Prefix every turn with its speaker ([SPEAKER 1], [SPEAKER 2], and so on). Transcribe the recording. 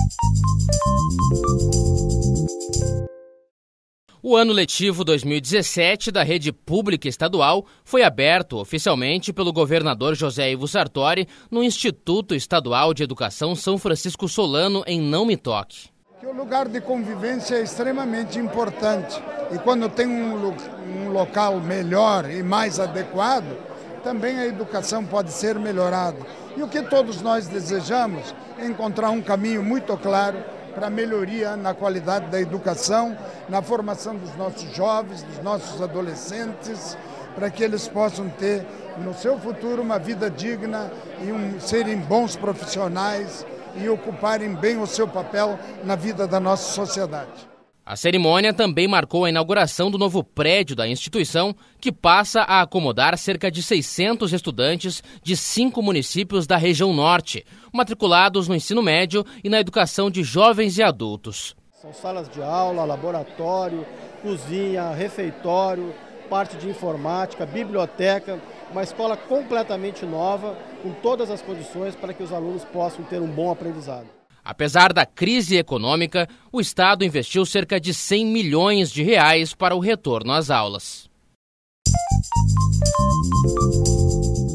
[SPEAKER 1] O ano letivo 2017 da rede pública estadual foi aberto oficialmente pelo governador José Ivo Sartori no Instituto Estadual de Educação São Francisco Solano, em Não Me Toque.
[SPEAKER 2] O lugar de convivência é extremamente importante e quando tem um local melhor e mais adequado, também a educação pode ser melhorada. E o que todos nós desejamos é encontrar um caminho muito claro para a melhoria na qualidade da educação, na formação dos nossos jovens, dos nossos adolescentes, para que eles possam ter no seu futuro uma vida digna e serem bons profissionais e ocuparem bem o seu papel na vida da nossa sociedade.
[SPEAKER 1] A cerimônia também marcou a inauguração do novo prédio da instituição, que passa a acomodar cerca de 600 estudantes de 5 municípios da região norte, matriculados no ensino médio e na educação de jovens e adultos.
[SPEAKER 3] São salas de aula, laboratório, cozinha, refeitório, parte de informática, biblioteca, uma escola completamente nova, com todas as condições para que os alunos possam ter um bom aprendizado.
[SPEAKER 1] Apesar da crise econômica, o Estado investiu cerca de 100 milhões de reais para o retorno às aulas.